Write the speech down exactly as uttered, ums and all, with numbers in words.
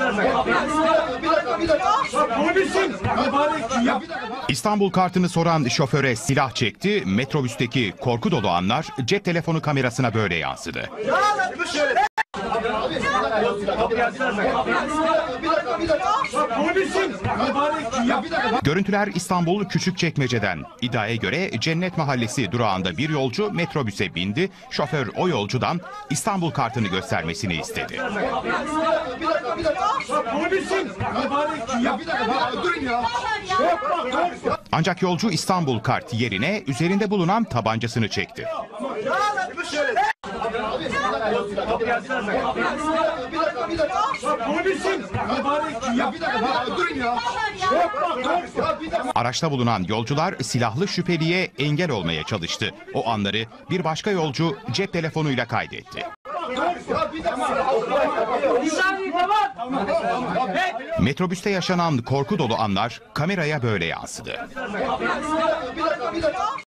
İstanbul kartını soran şoföre silah çekti. Metrobüsteki korku dolu anlar cep telefonu kamerasına böyle yansıdı. Görüntüler İstanbul Küçükçekmece'den. İddiaya göre Cennet Mahallesi durağında bir yolcu metrobüse bindi. Şoför o yolcudan İstanbul kartını göstermesini istedi. Ancak yolcu İstanbul kart yerine üzerinde bulunan tabancasını çekti. Araçta bulunan yolcular silahlı şüpheliye engel olmaya çalıştı. O anları bir başka yolcu cep telefonuyla kaydetti. Metrobüste yaşanan korku dolu anlar kameraya böyle yansıdı.